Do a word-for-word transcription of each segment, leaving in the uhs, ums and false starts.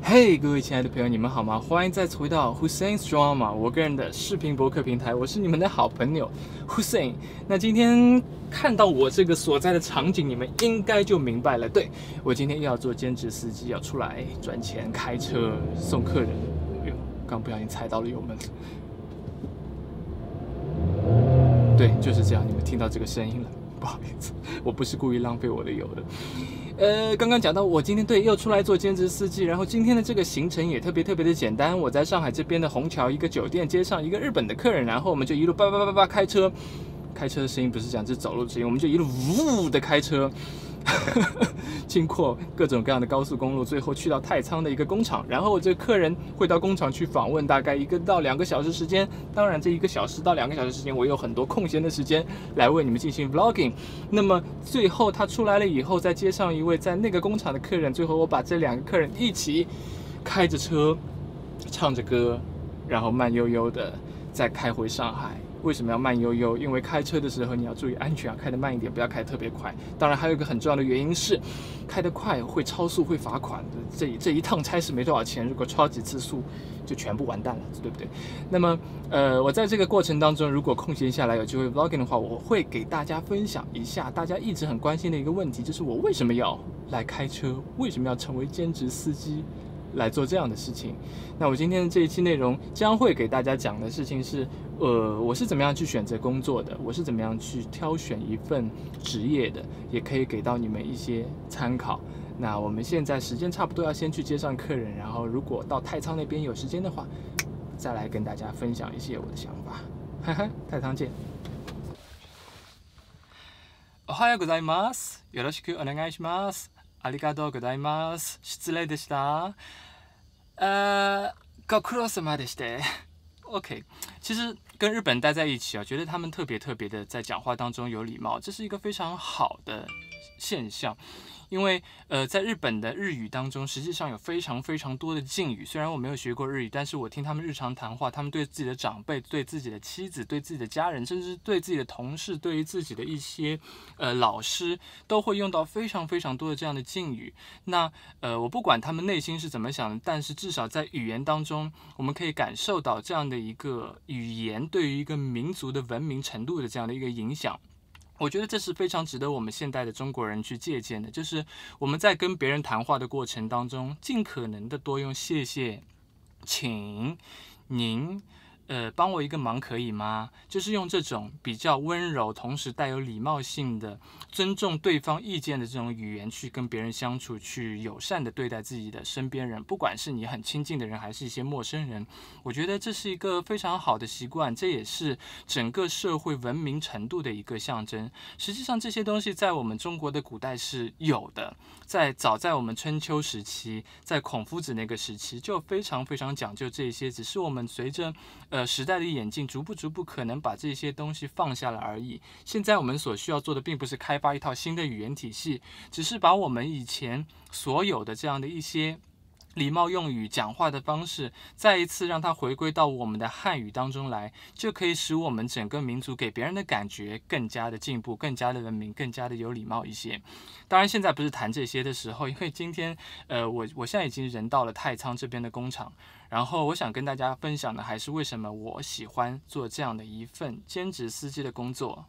嘿，各位亲爱的朋友，你们好吗？欢迎再次回到 Hussein's Drama， 我个人的视频博客平台，我是你们的好朋友 Hussein。那今天看到我这个所在的场景，你们应该就明白了。对，我今天又要做兼职司机，要出来赚钱，开车送客人。哎呦，刚不小心踩到了油门。对，就是这样，你们听到这个声音了，不好意思，我不是故意浪费我的油的。呃，刚刚讲到我今天对又出来做兼职司机，然后今天的这个行程也特别特别的简单。我在上海这边的虹桥一个酒店接上一个日本的客人，然后我们就一路叭叭叭叭叭开车，开车的声音不是讲这走路的声音，我们就一路呜的开车，经过各种各样的高速公路，最后去到太仓的一个工厂，然后我这个客人会到工厂去访问，大概一个到两个小时时间。当然，这一个小时到两个小时时间，我有很多空闲的时间来为你们进行 vlogging。那么最后他出来了以后，再接上一位在那个工厂的客人，最后我把这两个客人一起开着车，唱着歌，然后慢悠悠的再开回上海。为什么要慢悠悠？因为开车的时候你要注意安全啊，开得慢一点，不要开得特别快。当然还有一个很重要的原因是，开得快会超速会罚款的。这这一趟差事没多少钱，如果超几次速就全部完蛋了，对不对？那么呃，我在这个过程当中，如果空闲下来有机会 vlogging 的话，我会给大家分享一下大家一直很关心的一个问题，就是我为什么要来开车，为什么要成为兼职司机？来做这样的事情。那我今天的这一期内容将会给大家讲的事情是，呃，我是怎么样去选择工作的，我是怎么样去挑选一份职业的，也可以给到你们一些参考。那我们现在时间差不多要先去接上客人，然后如果到太仓那边有时间的话，再来跟大家分享一些我的想法。哈哈，太仓見。おはようございます。よろしくお願いします。ありがとうございます。失礼でした。呃，ご苦労様でした。OK， 其实跟日本待在一起啊，觉得他们特别特别的在讲话当中有礼貌，这是一个非常好的现象。因为呃，在日本的日语当中，实际上有非常非常多的敬语。虽然我没有学过日语，但是我听他们日常谈话，他们对自己的长辈、对自己的妻子、对自己的家人，甚至对自己的同事、对于自己的一些呃老师，都会用到非常非常多的这样的敬语。那呃，我不管他们内心是怎么想的，但是至少在语言当中，我们可以感受到这样的一个语言对于一个民族的文明程度的这样的一个影响。我觉得这是非常值得我们现代的中国人去借鉴的，就是我们在跟别人谈话的过程当中，尽可能的多用谢谢、请、您。呃，帮我一个忙可以吗？就是用这种比较温柔，同时带有礼貌性的、尊重对方意见的这种语言去跟别人相处，去友善的对待自己的身边人，不管是你很亲近的人，还是一些陌生人。我觉得这是一个非常好的习惯，这也是整个社会文明程度的一个象征。实际上，这些东西在我们中国的古代是有的，在早在我们春秋时期，在孔夫子那个时期就非常非常讲究这些，只是我们随着呃，时代的演进，逐步逐步可能把这些东西放下了而已。现在我们所需要做的，并不是开发一套新的语言体系，只是把我们以前所有的这样的一些礼貌用语、讲话的方式，再一次让它回归到我们的汉语当中来，就可以使我们整个民族给别人的感觉更加的进步、更加的文明、更加的有礼貌一些。当然，现在不是谈这些的时候，因为今天，呃，我我现在已经人到了太仓这边的工厂。然后我想跟大家分享的还是为什么我喜欢做这样的一份兼职司机的工作。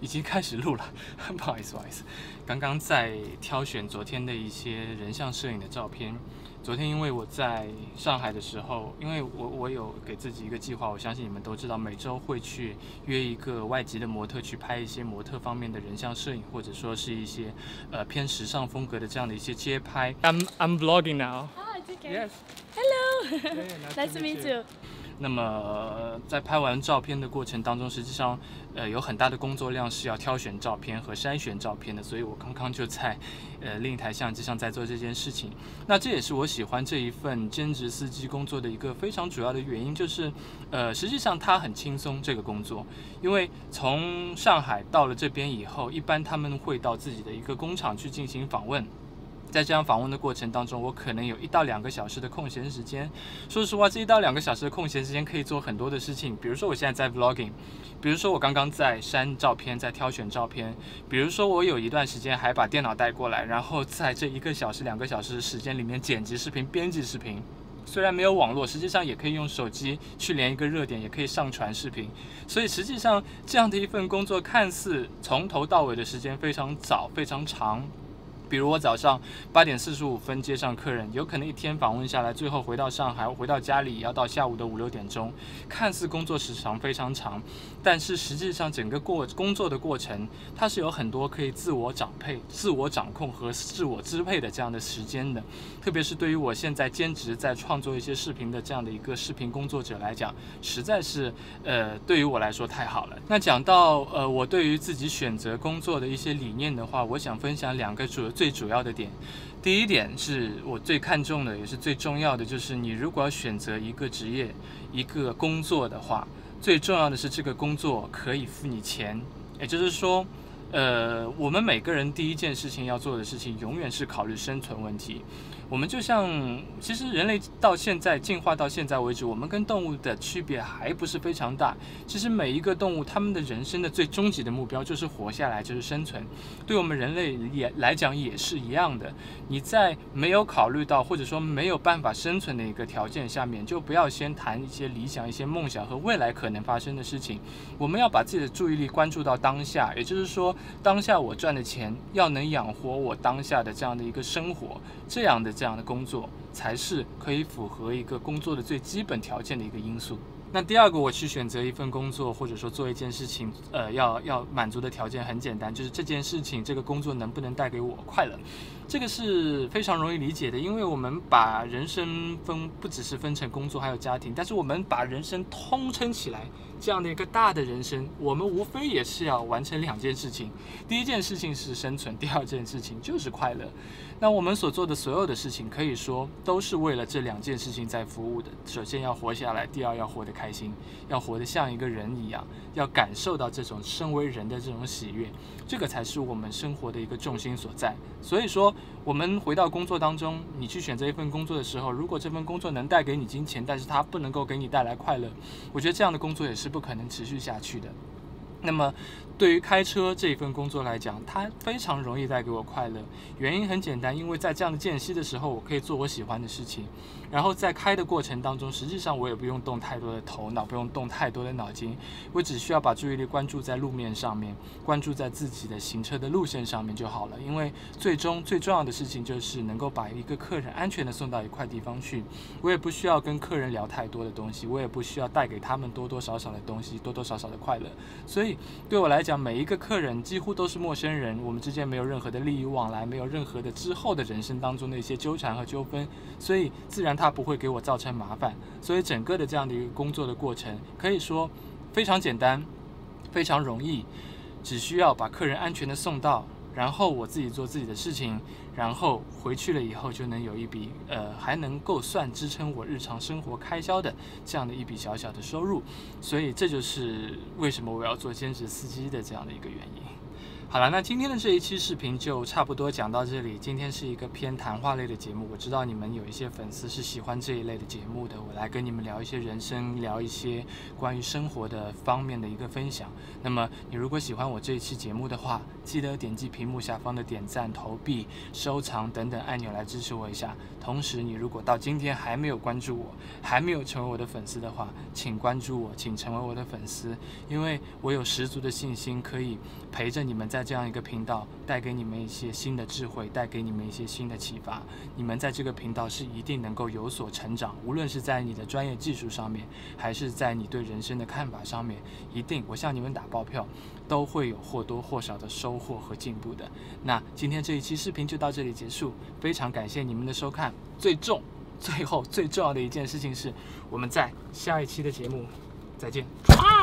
已经开始录了，不好意思，不好意思。刚刚在挑选昨天的一些人像摄影的照片。昨天因为我在上海的时候，因为我我有给自己一个计划，我相信你们都知道，每周会去约一个外籍的模特去拍一些模特方面的人像摄影，或者说是一些呃偏时尚风格的这样的一些街拍。I'm I'm vlogging now. Oh, it's okay. Yes. Hello. Yeah, Nice to meet you. 那么在拍完照片的过程当中，实际上呃有很大的工作量是要挑选照片和筛选照片的，所以我刚刚就在呃另一台相机上在做这件事情。那这也是我喜欢这一份兼职司机工作的一个非常主要的原因，就是呃实际上它很轻松这个工作，因为从上海到了这边以后，一般他们会到自己的一个工厂去进行访问。在这样访问的过程当中，我可能有一到两个小时的空闲时间。说实话，这一到两个小时的空闲时间可以做很多的事情，比如说我现在在 vlogging， 比如说我刚刚在删照片，在挑选照片，比如说我有一段时间还把电脑带过来，然后在这一个小时、两个小时的时间里面剪辑视频、编辑视频。虽然没有网络，实际上也可以用手机去连一个热点，也可以上传视频。所以实际上这样的一份工作，看似从头到尾的时间非常早、非常长。比如我早上八点四十五分接上客人，有可能一天访问下来，最后回到上海，回到家里也要到下午的五六点钟。看似工作时长非常长，但是实际上整个过工作的过程，它是有很多可以自我掌配、自我掌控和自我支配的这样的时间的。特别是对于我现在兼职在创作一些视频的这样的一个视频工作者来讲，实在是呃对于我来说太好了。那讲到呃我对于自己选择工作的一些理念的话，我想分享两个主最主要的点。第一点是我最看重的，也是最重要的，就是你如果要选择一个职业、一个工作的话，最重要的是这个工作可以付你钱。也就是说，呃，我们每个人第一件事情要做的事情，永远是考虑生存问题。我们就像，其实人类到现在进化到现在为止，我们跟动物的区别还不是非常大。其实每一个动物，他们的人生的最终极的目标就是活下来，就是生存。对我们人类也来讲也是一样的。你在没有考虑到或者说没有办法生存的一个条件下面，就不要先谈一些理想、一些梦想和未来可能发生的事情。我们要把自己的注意力关注到当下，也就是说，当下我赚的钱要能养活我当下的这样的一个生活，这样的这样的工作才是可以符合一个工作的最基本条件的一个因素。那第二个，我去选择一份工作或者说做一件事情，呃，要要满足的条件很简单，就是这件事情这个工作能不能带给我快乐。这个是非常容易理解的，因为我们把人生分不只是分成工作还有家庭，但是我们把人生通称起来，这样的一个大的人生，我们无非也是要完成两件事情。第一件事情是生存，第二件事情就是快乐。那我们所做的所有的事情，可以说都是为了这两件事情在服务的。首先要活下来，第二要活得开心，要活得像一个人一样，要感受到这种身为人的这种喜悦，这个才是我们生活的一个重心所在。所以说，我们回到工作当中，你去选择一份工作的时候，如果这份工作能带给你金钱，但是它不能够给你带来快乐，我觉得这样的工作也是不可能持续下去的。那么对于开车这一份工作来讲，它非常容易带给我快乐。原因很简单，因为在这样的间隙的时候，我可以做我喜欢的事情。然后在开的过程当中，实际上我也不用动太多的头脑，不用动太多的脑筋，我只需要把注意力关注在路面上面，关注在自己的行车的路线上面就好了。因为最终最重要的事情就是能够把一个客人安全的送到一块地方去。我也不需要跟客人聊太多的东西，我也不需要带给他们多多少少的东西，多多少少的快乐。所以对我来讲，每一个客人几乎都是陌生人，我们之间没有任何的利益往来，没有任何的之后的人生当中的一些纠缠和纠纷，所以自然他不会给我造成麻烦。所以整个的这样的一个工作的过程，可以说非常简单，非常容易，只需要把客人安全的送到，然后我自己做自己的事情，然后回去了以后就能有一笔呃还能够算支撑我日常生活开销的这样的一笔小小的收入。所以这就是为什么我要做兼职司机的这样的一个原因。 好了，那今天的这一期视频就差不多讲到这里。今天是一个偏谈话类的节目，我知道你们有一些粉丝是喜欢这一类的节目的，我来跟你们聊一些人生，聊一些关于生活的方面的一个分享。那么你如果喜欢我这一期节目的话，记得点击屏幕下方的点赞、投币、收藏等等按钮来支持我一下。同时，你如果到今天还没有关注我，还没有成为我的粉丝的话，请关注我，请成为我的粉丝，因为我有十足的信心可以陪着你们在这样一个频道，带给你们一些新的智慧，带给你们一些新的启发。你们在这个频道是一定能够有所成长，无论是在你的专业技术上面，还是在你对人生的看法上面，一定我向你们打包票，都会有或多或少的收获和进步的。那今天这一期视频就到这里结束，非常感谢你们的收看。最重、最后最重要的一件事情是，我们在下一期的节目再见。啊